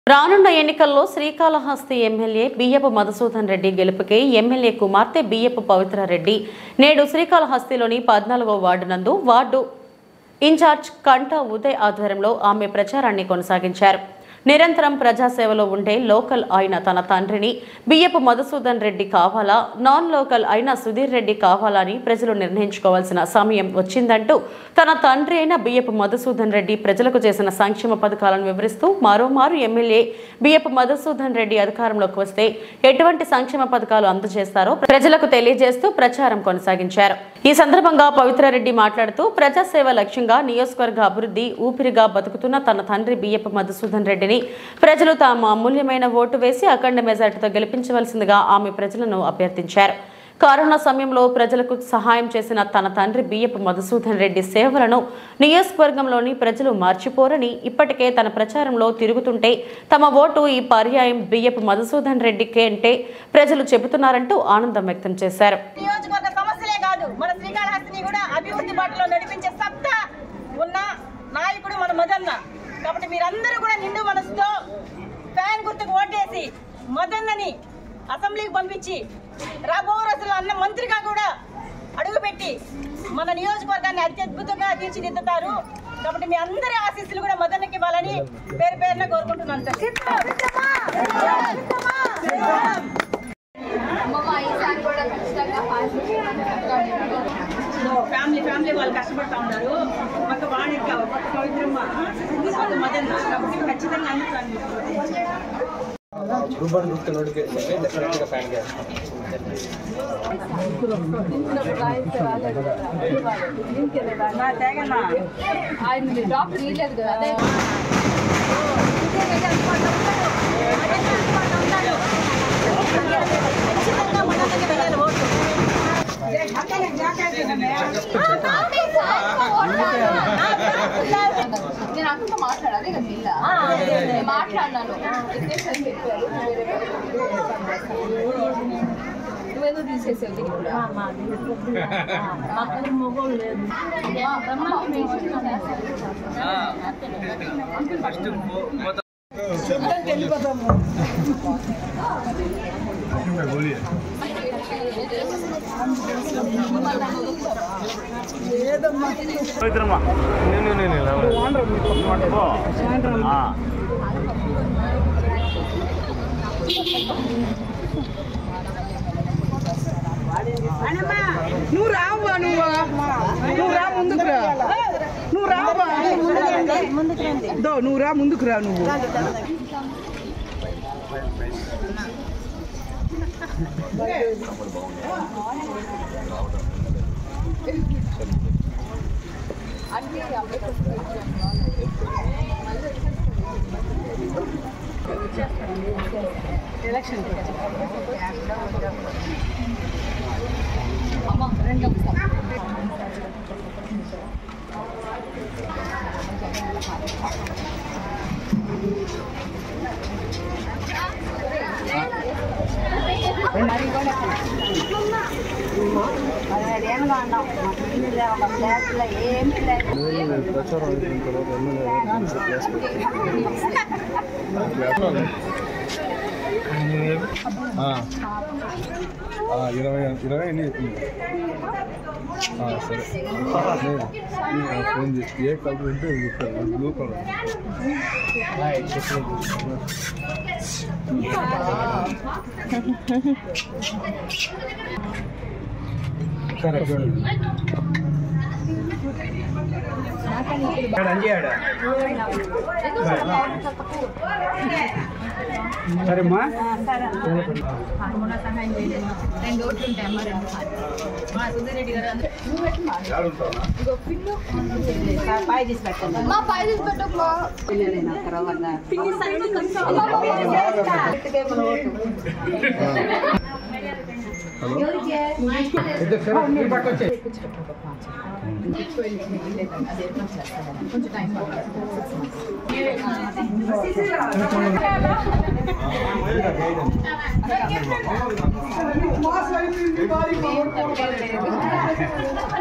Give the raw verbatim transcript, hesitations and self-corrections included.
రానున్న ఎన్నికల్లో శ్రీకాళహస్తి ఎమ్మెల్యే బియ్యపు మధుసూదన్ రెడ్డి గెలుపుకే ఎమ్మెల్యే కుమార్తె బియ్యపు పవిత్రారెడ్డి నేడు శ్రీకాళహస్తిలోని పద్నాలుగో వార్డు నందు వార్డు ఇన్ఛార్జ్ కంట ఉదయ్ ఆధ్వర్యంలో ఆమె ప్రచారాన్ని కొనసాగించారు. నిరంతరం ప్రజాసేవలో ఉండే లోకల్ అయిన తన తండ్రిని బియ్యపు మధుసూదన్ రెడ్డి కావాలా, నాన్ లోకల్ అయిన సుధీర్ రెడ్డి కావాలని ప్రజలు నిర్ణయించుకోవాల్సిన సమయం వచ్చిందంటూ తన తండ్రి అయిన బియ్యపు మధుసూదన్ రెడ్డి ప్రజలకు చేసిన సంక్షేమ పథకాలను వివరిస్తూ మరోమారు ఎమ్మెల్యే బియ్యపు మధుసూదన్ రెడ్డి అధికారంలోకి వస్తే ఎటువంటి సంక్షేమ పథకాలు అందజేస్తారో ప్రజలకు తెలియజేస్తూ ప్రచారం కొనసాగించారు. ఈ సందర్భంగా పవిత్రారెడ్డి మాట్లాడుతూ ప్రజాసేవ లక్ష్యంగా నియోజకవర్గ అభివృద్ధి ఊపిరిగా బతుకుతున్న తన తండ్రి బియ్యపు మధుసూదన్ రెడ్డిని ప్రజలు తమ అమూల్యమైన ఓటు వేసి అఖండ మెజార్టీతో గెలిపించవలసిందిగా ఆమె ప్రజలను అభ్యర్థించారు. కరోనా సమయంలో ప్రజలకు సహాయం చేసిన తన తండ్రి బియ్యపు మధుసూదన్ రెడ్డి సేవలను నియోజకవర్గంలోని ప్రజలు మర్చిపోరని ఇప్పటికే తన ప్రచారంలో తిరుగుతుంటే తమ ఓటు ఈ పర్యాయం బియ్యపు మధుసూదన్ రెడ్డికే అంటే ప్రజలు చెబుతున్నారంటూ ఆనందం వ్యక్తం చేశారు. మన శ్రీకాళహస్తిని కూడా అభివృద్ధి బాటలో నడిపించే సత్తా ఉన్న నాయకుడు మన మదన్న. కాబట్టి మీరందరూ కూడా నిండు మనసుతో ఫ్యాన్ గుర్తుకు ఓటేసి మదన్నని అసెంబ్లీకి పంపించి రాబో రోజుల్లో అన్న మంత్రిగా కూడా అడుగుపెట్టి మన నియోజకవర్గాన్ని అత్యద్భుతంగా తీర్చిదిద్దుతారు. కాబట్టి మీ అందరి ఆశీస్సులు కూడా మదన్నకి ఇవ్వాలని పేరు పేరున కోరుకుంటున్నాను సార్. ఫ్యామిలీ ఫ్యామిలీ వాళ్ళు కష్టపడతా ఉన్నారు. మాకు వాణి పవిత్రమ్మ మదన్న కాబట్టి ఖచ్చితంగా అందుతాను. నేను అక్కడితో మాట్లాడాలి కదా ఇలా మాట్లాడినాను నువ్వేదో తీసేసేది మొగోళ్ళు లేదు. నువ్వు రావా నువ్వు నువ్వు రా ముందుకు రా నువ్వు రావా దో నువ్వు రా ముందుకు రా నువ్వు ఎలక్షన్ ఏమన్నా అన్నాం ఏమి లేదు ప్రచారం ఇరవై ఇరవై ఎన్ని చెప్పింది. సరే ఫోన్ చేసి ఏ కలర్ ఉంటే బ్లూ కలర్ సరే చూడండి. సరేమ్మా రెండు ఓట్లు ఉంటాయమ్మా. రెండు సుధీరెడ్డి గారు పాయ తీసి పెట్టండి. మా పాయ తీసి పెట్టమ్మా. కొంచెం టైం పడుతుంది.